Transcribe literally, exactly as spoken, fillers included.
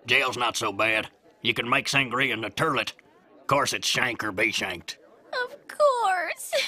Jail's not so bad. You can make sangria in the turlet. Of course, it's shank or be shanked. Of course.